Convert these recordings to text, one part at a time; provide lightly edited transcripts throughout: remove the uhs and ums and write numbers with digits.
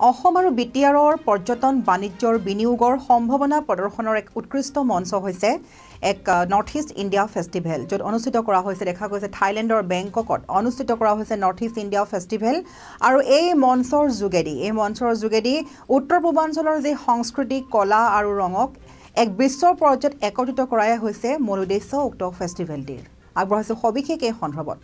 অসম আৰু বিটিআৰৰ পৰ্যটন বাণিজ্যৰ বিনিয়োগৰ সম্ভাৱনা প্ৰদৰ্শনৰ এক উৎকৃষ্ট মঞ্চ হৈছে এক নৰ্থ ইষ্ট ইণ্ডিয়া ফেষ্টিভেল য'ত অনুষ্ঠিত কৰা হৈছে দেখা গৈছে থাইলেণ্ডৰ বেংককত অনুষ্ঠিত কৰা হৈছে নৰ্থ ইষ্ট ইণ্ডিয়া ফেষ্টিভেল আৰু এই মঞ্চৰ যোগেদি উত্তৰ পূৰ্বাঞ্চলৰ যি সংস্কৃতি কলা আৰু ৰঙক এক বিশ্ব পৰ্যায়ত একত্ৰিত কৰাই হৈছে মূল উদ্দেশ্য উক্ত ফেষ্টিভেলটিৰ আগবঢ়াইছে সবিশেষ এই সন্দৰ্ভত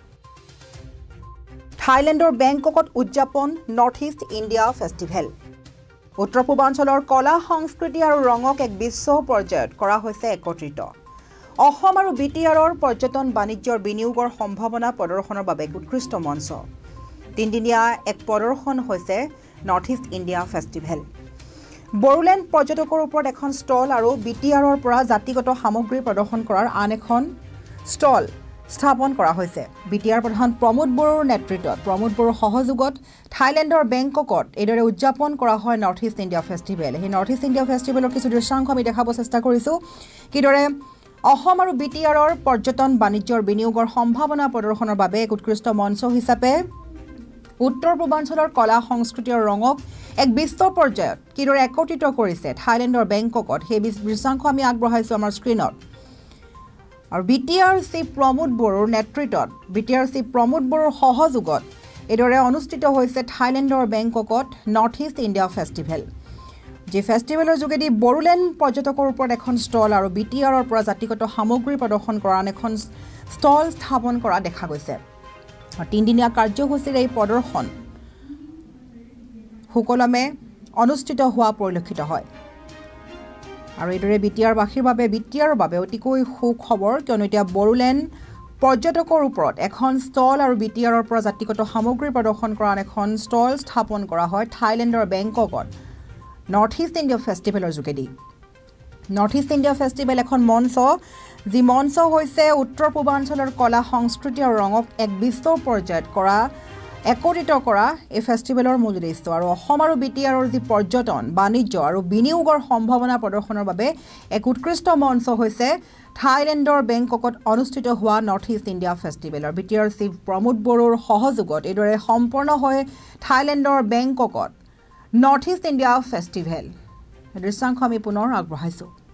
থাইলেণ্ডৰ বেংককত উদযাপন নৰ্থ ইষ্ট ইণ্ডিয়া ফেষ্টিভেল উত্তৰ পূৰ্বাঞ্চলৰ কলা সংস্কৃতি আৰু ৰঙক এক বিশ্ব পৰ্যায়ত কৰা হৈছে একত্ৰিত অসম আৰু বিটিআৰৰ পৰ্যটন বাণিজ্যৰ বিনিয়োগৰ সম্ভাৱনা প্ৰদৰ্শনৰ বাবে উৎকৃষ্ট মঞ্চ তিনিদিনীয়া এক প্ৰদৰ্শন হৈছে north east India festival Bodoland পৰ্যটকৰ ওপৰত এখন ষ্টল আৰু বিটিআৰৰ পৰা জাতিগত সামগ্ৰী প্ৰদৰ্শন কৰাৰ আন এখন ষ্টল স্থাপন কৰা হৈছে বিটিআৰ প্ৰধান প্ৰমোদ বড়োৰ নেতৃত্বত প্ৰমোদ বড়োৰ সহযোগত থাইলেণ্ডৰ বেংককত এইদৰে উদযাপন কৰা হয় নৰ্থ ইষ্ট ইণ্ডিয়া ফেষ্টিভেল এই নৰ্থ ইষ্ট ইণ্ডিয়া ফেষ্টিভেলৰ কিছু দৃশ্যাংশ আমি দেখাব চেষ্টা কৰিছোঁ কিদৰে অসম আৰু বিটিআৰৰ পৰ্যটন বাণিজ্যৰ বিনিয়োগৰ সম্ভাৱনা প্ৰদৰ্শনৰ বাবে এক উৎকৃষ্ট মঞ্চ হিচাপে উত্তৰ পূৰ্বাঞ্চলৰ কলা সংস্কৃতি আৰু ৰঙক এক বিশ্ব পৰ্যায়ত কিদৰে একত্ৰিত কৰিছে থাইলেণ্ডৰ বেংককত সেই দৃশ্যাংশ আমি আগবঢ়াইছোঁ আমাৰ স্ক্ৰীনত আৰু বিটিআৰ চিফ প্ৰমোদ বড়োৰ নেতৃত্বত বিটিআৰ চিফ প্ৰমোদ বড়োৰ সহযোগত এইদৰে অনুষ্ঠিত হৈছে থাইলেণ্ডৰ বেংককত নৰ্থ ইষ্ট ইণ্ডিয়া ফেষ্টিভেল যি ফেষ্টিভেলৰ যোগেদি বড়োলেণ্ড পৰ্যটকৰ ওপৰত এখন ষ্টল আৰু বিটিআৰৰ পৰা জাতিগত সামগ্ৰী প্ৰদৰ্শন কৰা আন এখন ষ্টল স্থাপন কৰা দেখা গৈছে আৰু তিনিদিনীয়া কাৰ্যসূচীৰ এই প্ৰদৰ্শন সুকলমে অনুষ্ঠিত হোৱা পৰিলক্ষিত হয় আৰু এইদৰে বিটিআৰৰ বাবে অতিকৈ সুখবৰ কিয়নো এতিয়া বড়োলেণ্ড পৰ্যটকৰ ওপৰত এখন ষ্টল আৰু বিটিআৰৰ পৰা জাতিগত সামগ্ৰী প্ৰদৰ্শন কৰা এখন ষ্টল স্থাপন কৰা হয় থাইলেণ্ডৰ বেংককত নৰ্থ ইষ্ট ইণ্ডিয়া ফেষ্টিভেলৰ যোগেদি নৰ্থ ইষ্ট ইণ্ডিয়া ফেষ্টিভেল এখন মঞ্চ যি মঞ্চ হৈছে উত্তৰ পূৰ্বাঞ্চলৰ কলা সংস্কৃতি আৰু ৰঙক এক বিশ্ব পৰ্যায়ত একত্ৰিত কৰা এই ফেষ্টিভেলৰ মূল উদ্দেশ্য আৰু অসম আৰু বিটিআৰৰ যি পৰ্যটন বাণিজ্য আৰু বিনিয়োগৰ সম্ভাৱনা প্ৰদৰ্শনৰ বাবে এক উৎকৃষ্ট মঞ্চ হৈছে থাইলেণ্ডৰ বেংককত অনুষ্ঠিত হোৱা নৰ্থ ইষ্ট ইণ্ডিয়া ফেষ্টিভেলৰ বিটিআৰ চিফ প্ৰমোদ বড়োৰ সহযোগত এইদৰে সম্পন্ন হৈ থাইলেণ্ডৰ বেংককত নৰ্থ ইষ্ট ইণ্ডিয়া ফেষ্টিভেল দৃশ্যাংশ আমি পুনৰ আগবঢ়াইছোঁ